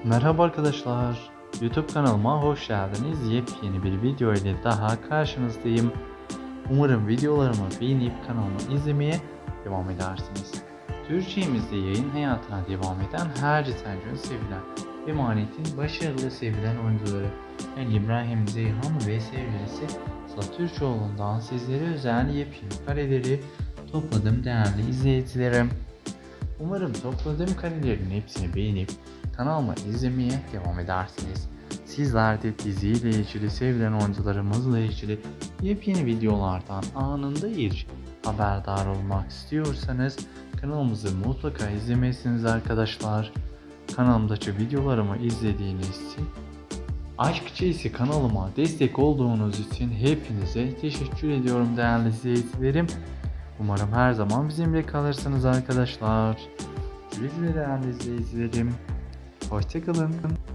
Merhaba arkadaşlar, YouTube kanalıma hoş geldiniz. Yepyeni bir video ile daha karşınızdayım. Umarım videolarımı beğenip kanalımı izlemeye devam edersiniz. Türkçemizde yayın hayatına devam eden her Citenco'nun sevilen ve Manet'in başarılı sevilen oyuncuları yani İbrahim Zeyhan ve sevgilisi Sıla Türkoğlu'ndan sizlere özel yepyeni kareleri topladım değerli izleyicilerim. Umarım topladığım karelerin hepsini beğenip kanalıma izlemeye devam edersiniz. Sizler de diziyle ilgili, sevilen oyuncularımızla ilgili yepyeni videolardan anında haberdar olmak istiyorsanız kanalımızı mutlaka izlemesiniz arkadaşlar. Kanalımdaki videolarımı izlediğiniz için, Aşk Çeyisi kanalıma destek olduğunuz için hepinize teşekkür ediyorum değerli izleyicilerim. Umarım her zaman bizimle kalırsınız arkadaşlar. Güle güle değerli izleyicilerim. Hoşçakalın.